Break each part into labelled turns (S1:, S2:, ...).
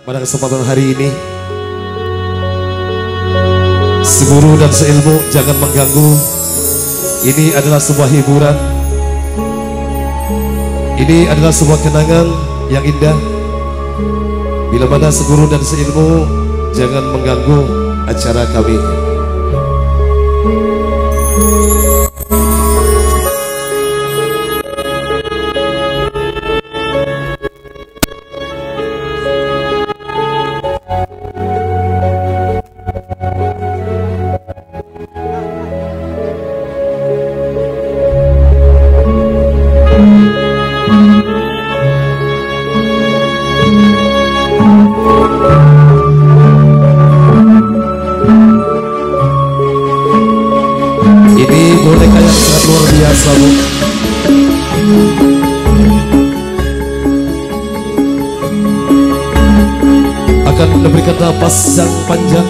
S1: Pada kesempatan hari ini, seguru dan seilmu jangan mengganggu. Ini adalah sebuah hiburan. Ini adalah sebuah kenangan yang indah. Bila mana seguru dan seilmu jangan mengganggu acara kami. Boneka yang sangat luar biasa, Bu. Akan memberikan napas yang panjang.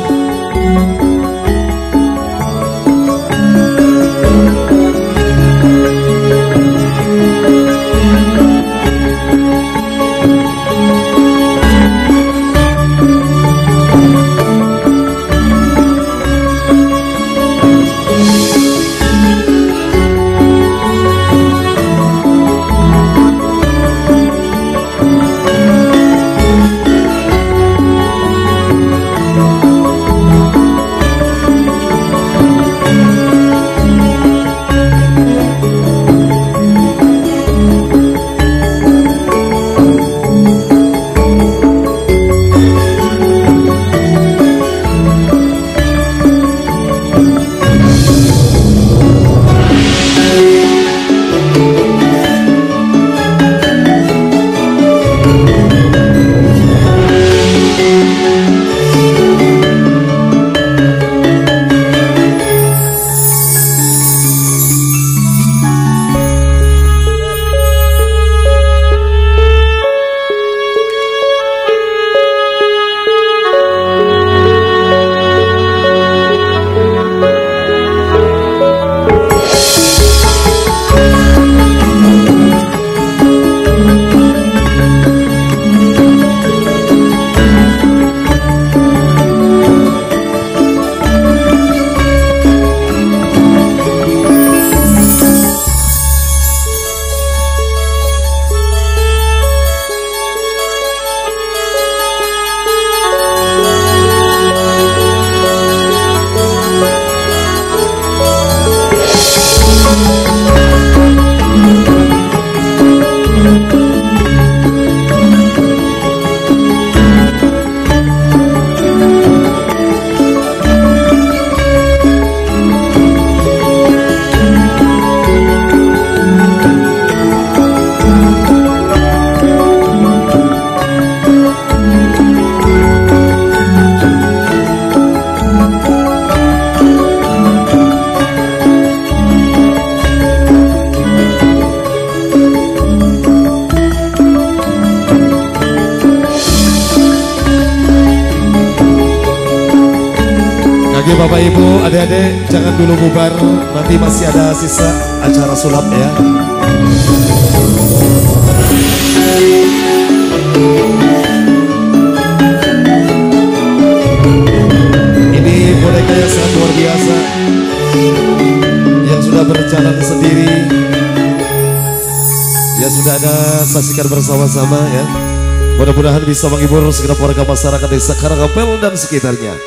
S1: Bapak Ibu, adik-adik jangan dulu bubar, nanti masih ada sisa acara sulap ya. Ini boneka yang sangat luar biasa, yang sudah berjalan sendiri, yang sudah ada saksikan bersama-sama ya. Mudah-mudahan bisa menghibur segenap warga masyarakat desa Karangapel dan sekitarnya.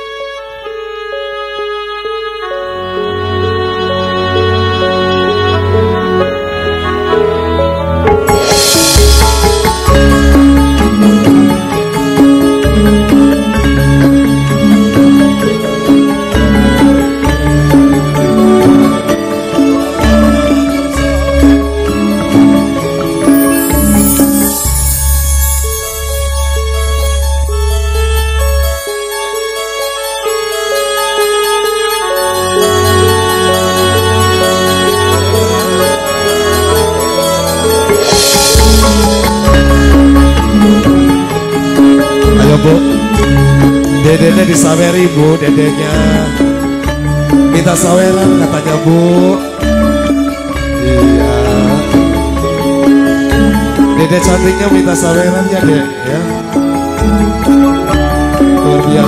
S1: Bu, dedenya disaweri Bu, dedenya minta saweran katanya Bu. Iya, dede cantiknya minta saweran ya Dek ya.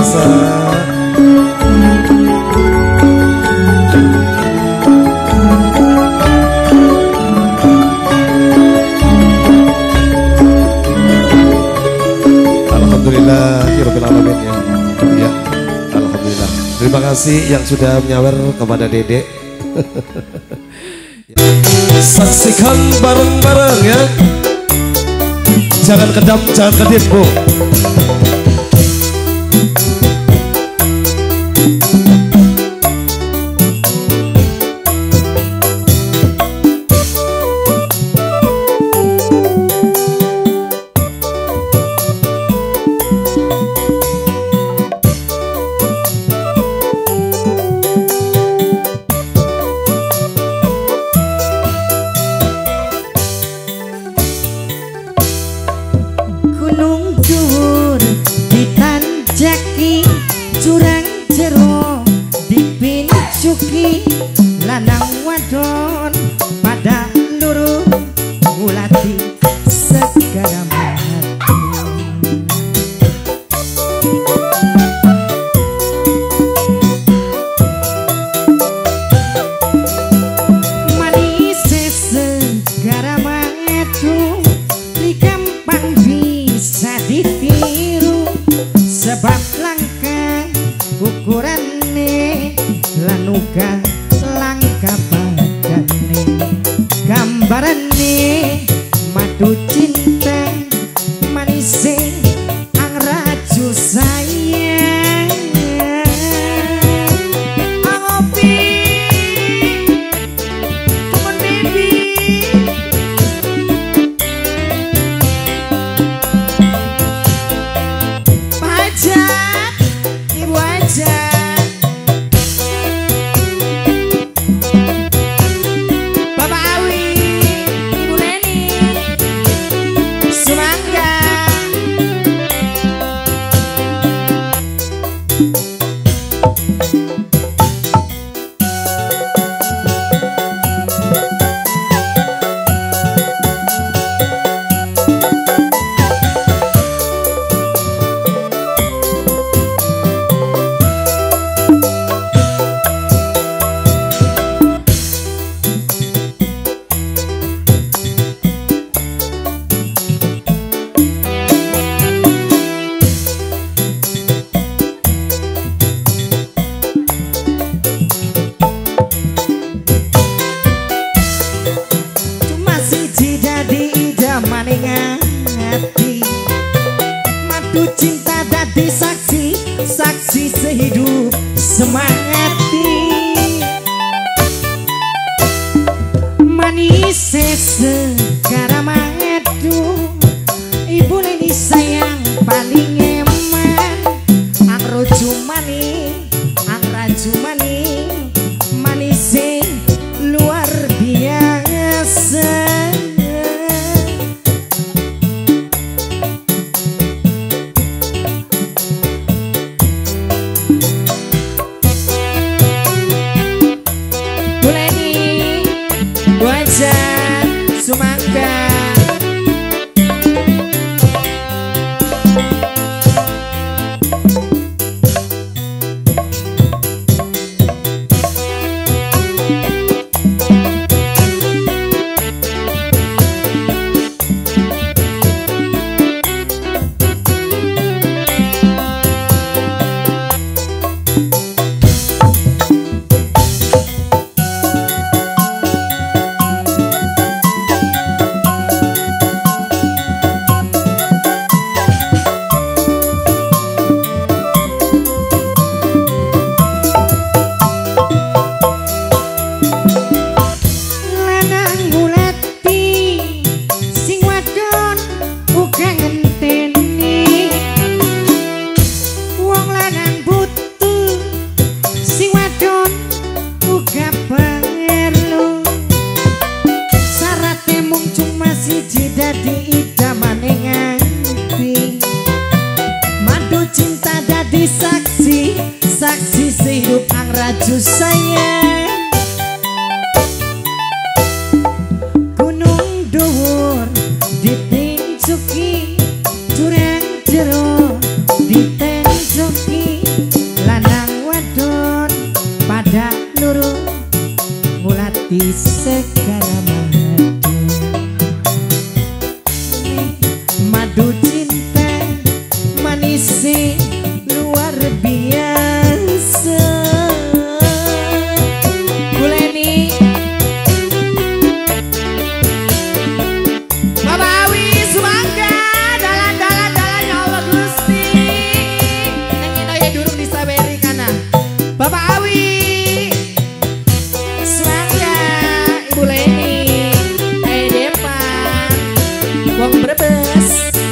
S1: biasa. Alhamdulillahirabbil alamin ya. Ya, alhamdulillah. Terima kasih yang sudah menyawer kepada Dedek. Saksikan bareng-bareng ya. Jangan kedap, jangan kedip, Bu.
S2: Lanang wadon pada luru mulati segara mati. Manis segara matu li gampang bisa ditiru sebab langka ukurannya lanuka langka badane gambarane madu cinta manise angraju sayang ngopi come on baby pajak ibu aja hati madu cinta dadi saksi saksi sehidup semangati manis segara madu ibu leni sayang paling eman ang roju mani ang raju mani manis luar biasa. Sumangga saksi saksi sehidup ang raju sayang gunung dhuwur ditinjuki jurang jero ditenjoki manisnya luar biasa. Buleni Bapak Awi Sumangga dalan-dalan ya Allah Gusti nang ya durung disaberi kana Bapak Awi Sumangga Ibu Leni depan wong Brebes.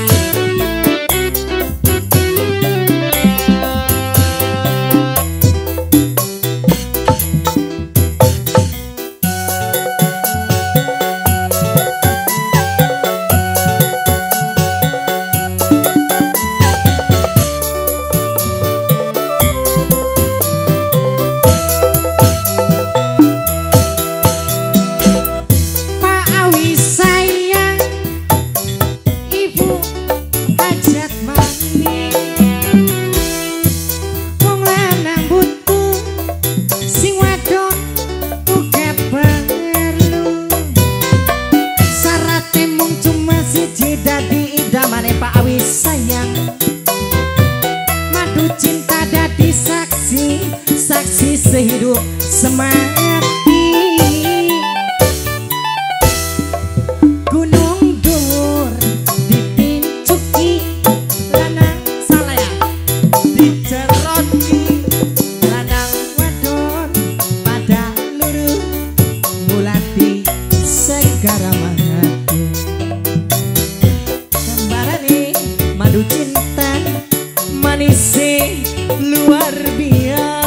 S2: Saksi sehidup semati. Gunung Dur dipincuki lanang salah ya diceroti lanang wadon pada luru mulati segara mangatu gambarane madu cinta manisi luar biasa.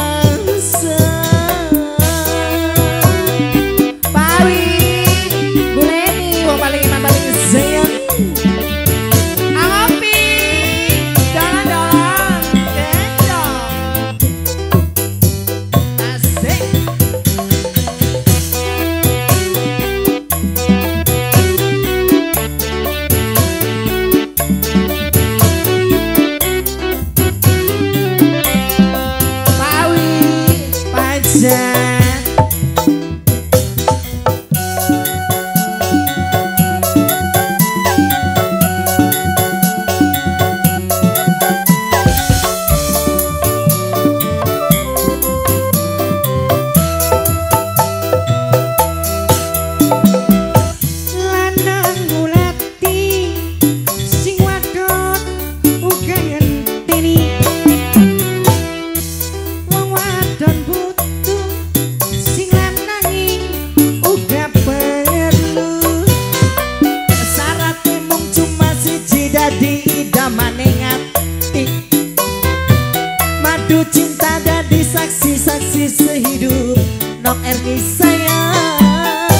S2: Madu cinta dadi saksi-saksi sehidup Nok Erni sayang.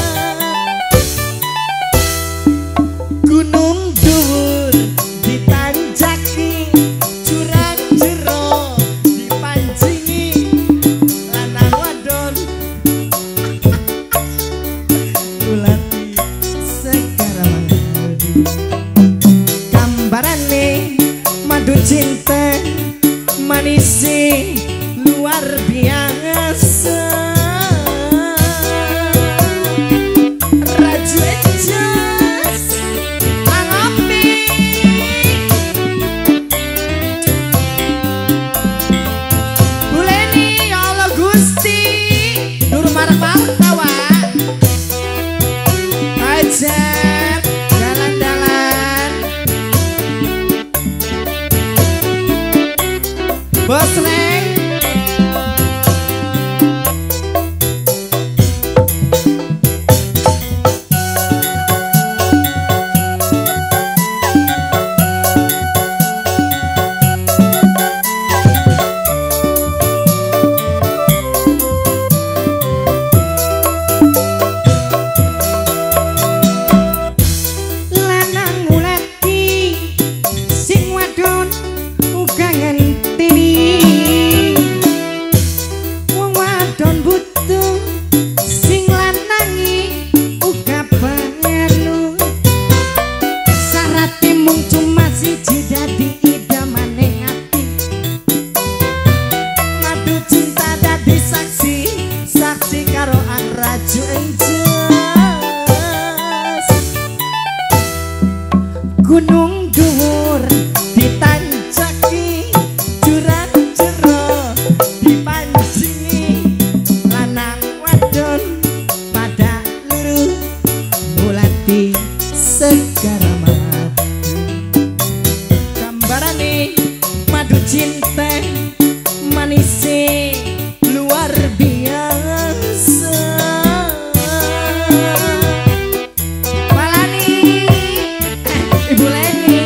S2: Gunung Dur ditanjaki curang jero dipancingi lanang wadon ulati segara madu gambarane madu cinta manisi luar biasa. Raju ejas angopi Buleni ya Allah Gusti duru marak-marak tawa ajak jalan-jalan Bos Neng lanang mulati sing wadon uga ngenteni cinta manisnya luar biasa. Palani, Ibu Leni.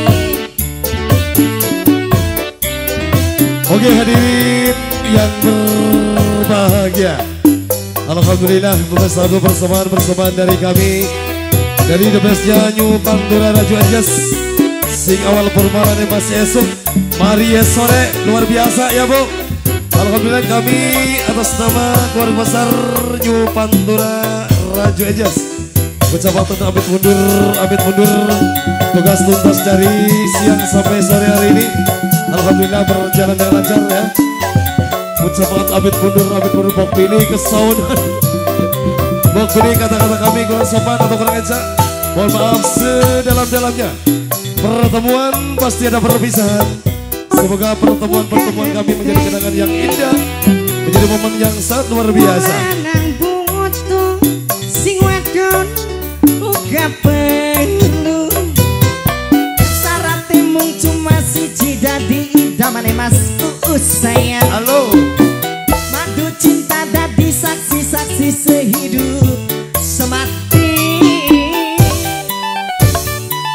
S1: Oke hadirin yang berbahagia, alhamdulillah bersatu persembahan dari kami dari The Bestnya New Pandora Raju Anjas sing awal permalannya masih esok mari sore luar biasa ya Bu. Alhamdulillah kami atas nama keluarga besar New Pandora Raju Anjas ucapan amit mundur tugas tuntas dari siang sampai sore hari ini. Alhamdulillah berjalan dengan lancar ya. Ucapan amit mundur bok pilih ke saunan. Bok pilih kata-kata kami kurang sopan atau kurang eca. Mohon maaf sedalam-dalamnya. Pertemuan pasti ada perpisahan. Semoga pertemuan kami menjadi kenangan yang indah, menjadi momen yang sangat luar biasa.
S2: Lanang butuh sing wadon uga perlu. Syaratnya mung cuma siji dadi idamane Mas Uus sayang.
S1: Halo.
S2: Madu cinta dadi saksi-saksi sehidup semati.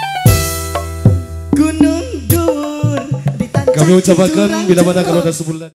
S2: Gunung dur
S1: Kami ucapkan bila mana kalau ada sebulan